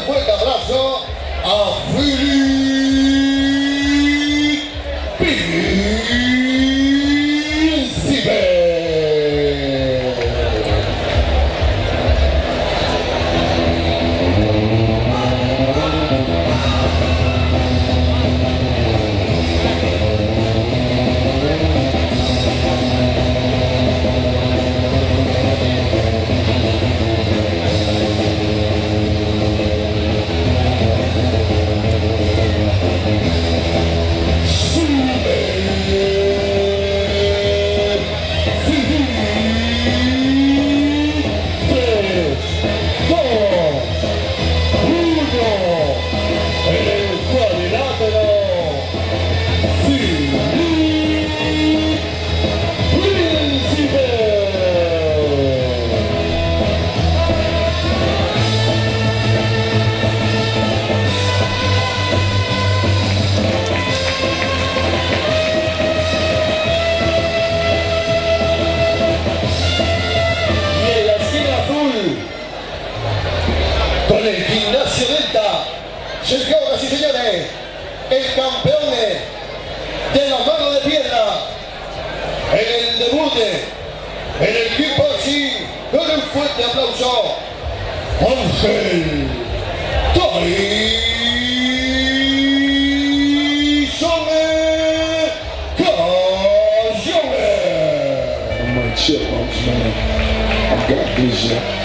fuerte abrazo a Philip Príncipe. Con el Gimnasio Delta, señoras y señores, el campeón de la mano de piedra, en el debut, en el kickboxing, con un fuerte aplauso, Ángel Tyson Cayole. I'm like chipmunks, man. I got this,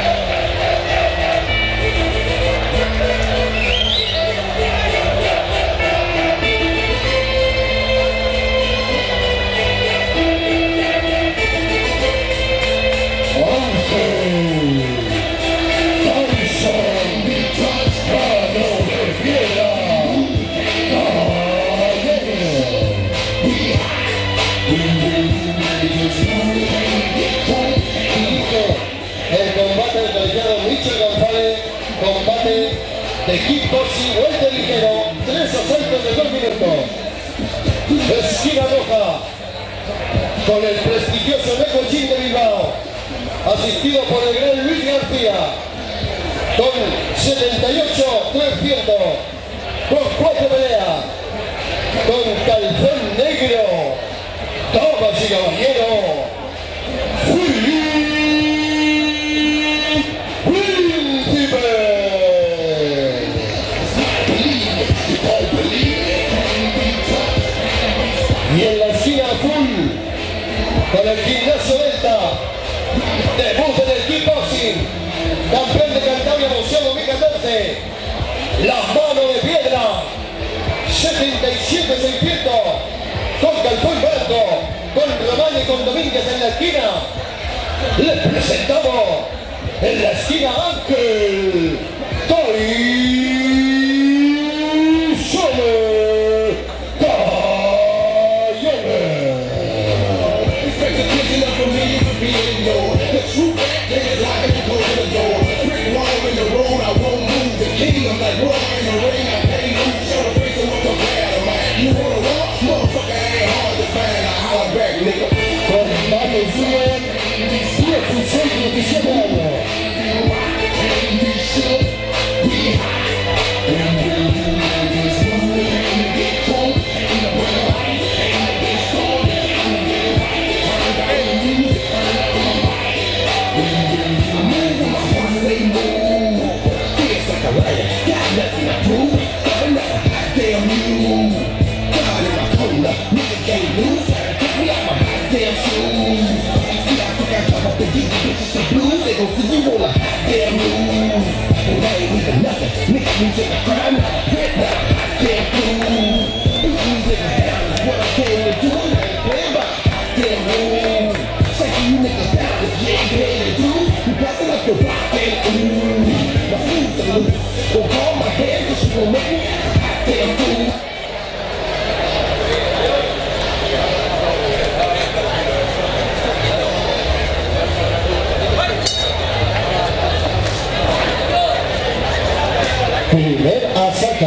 El combate del colegiado Michel González, combate de kickboxing welter ligero, 3 asaltos de 2 minutos. Esquina roja, con el prestigioso Necochín de Bilbao, asistido por el gran Luis García, con 78-300, con 4 peleas, con calzón negro, damas y caballeros, y en la esquina azul, con el Gimnasio Delta, debut en el kickboxing, campeón de Cantabria Museo 2014, la mano de piedra, 77-600, con calzón blanco, con Román y con Domínguez en la esquina. Les presentamos en la esquina Ángel Tyson Cayole. Combate joven, 16-17 años. Primer asalto.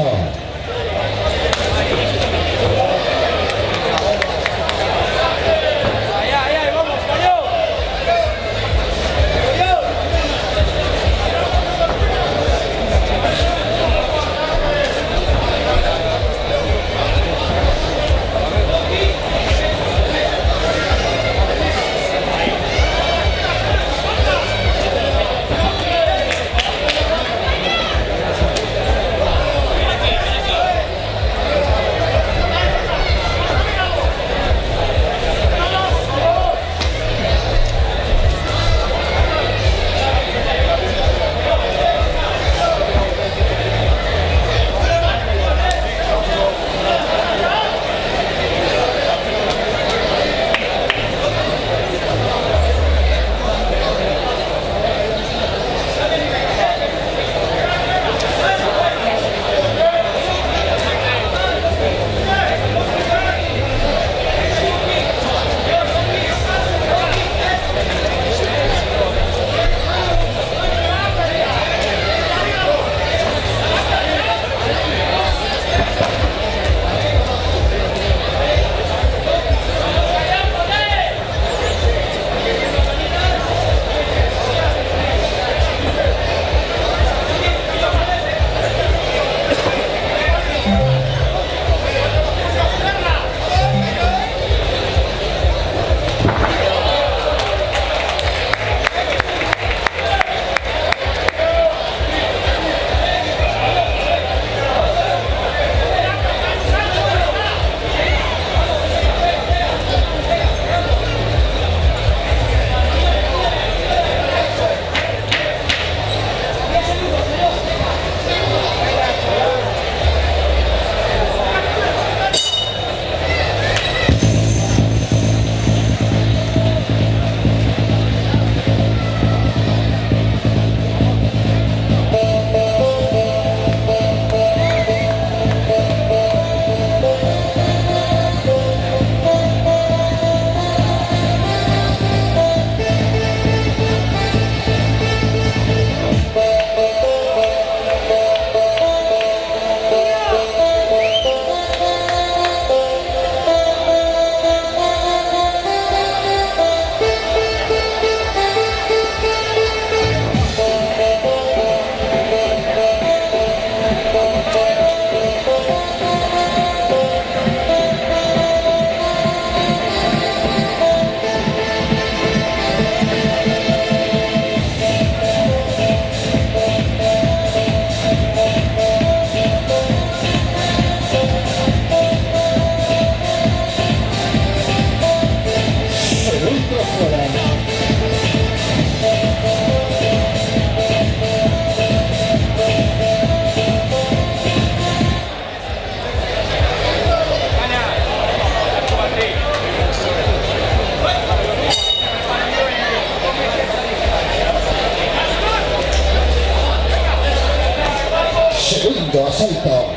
segundo asalto.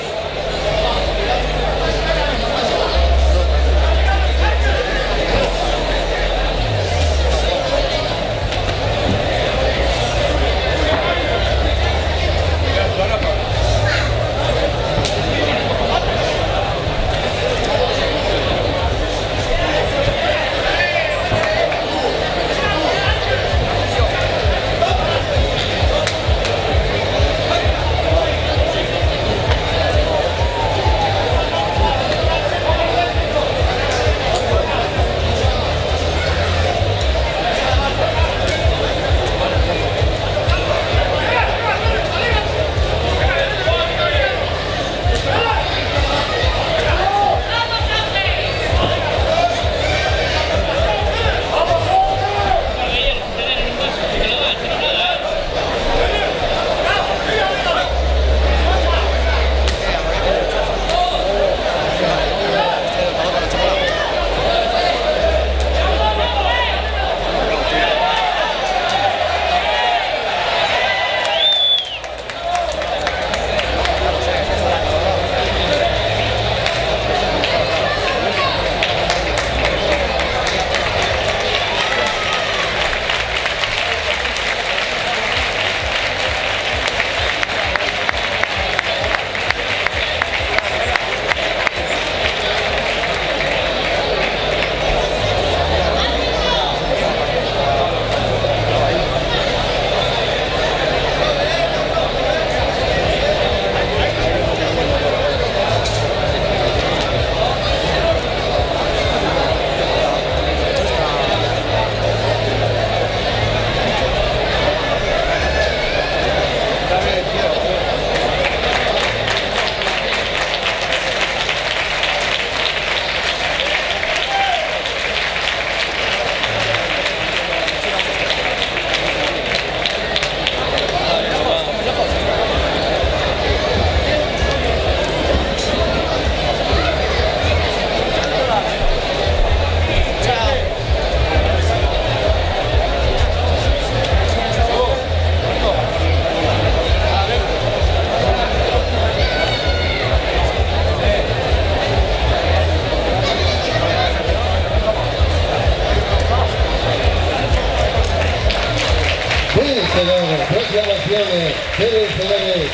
Proclamaciones de vencedores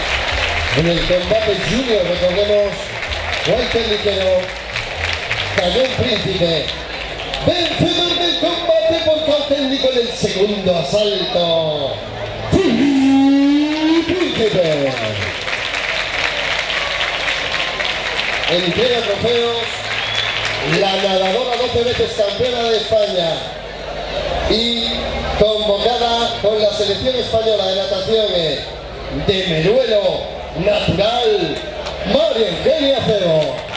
en el combate junior. Recordemos, Walter Ligero, Cayón Príncipe, vencedor del combate por KO técnico en el segundo asalto, Príncipe. Entrega trofeos la nadadora 12 veces campeona de España y convocada con la selección española de natación de Meruelo Natural, María Eugenia Cero.